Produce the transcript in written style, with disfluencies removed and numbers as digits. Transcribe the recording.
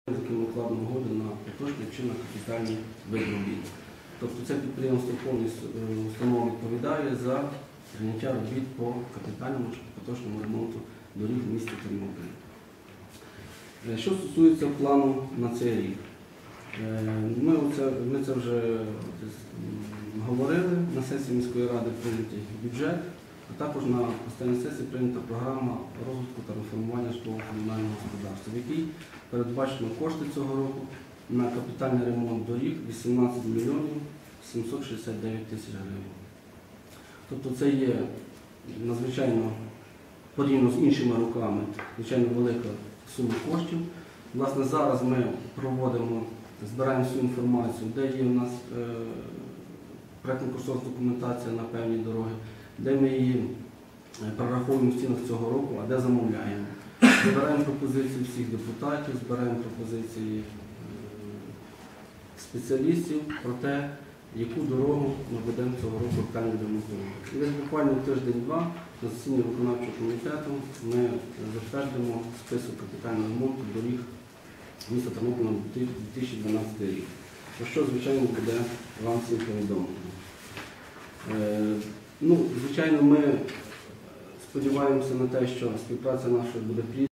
Таким укладом угоди на поточний чи на капітальні види робіт. Тобто це підприємство повністю установа відповідає за прийняття робіт по капітальному чи поточному ремонту доріг в місті Тернопіль. Що стосується плану на цей рік, ми це вже говорили, на сесії міської ради прийнятий бюджет, а також на останній сесії прийнята програма розвитку та реформування житлово-комунального господарства, в якій передбачено кошти цього року на капітальний ремонт доріг 18 мільйонів 769 тисяч гривень. Тобто це є надзвичайно, порівняно з іншими роками, звичайно велика сума коштів. Власне, зараз ми збираємо всю інформацію, де є у нас проєктно-кошторисна документація на певні дороги, де ми її прораховуємо в цінах цього року, а де замовляємо. Збираємо пропозиції всіх депутатів, збираємо пропозиції спеціалістів про те, яку дорогу ми будемо цього року капітально ремонтувати. І десь буквально тиждень-два на засіданні виконавчого комітету ми затвердимо список капітального ремонту доріг міста Тернополя на 2012 рік. Про що, звичайно, буде вам всім повідомлено. Звичайно, ми сподіваємося на те, що співпраця наша буде плідною.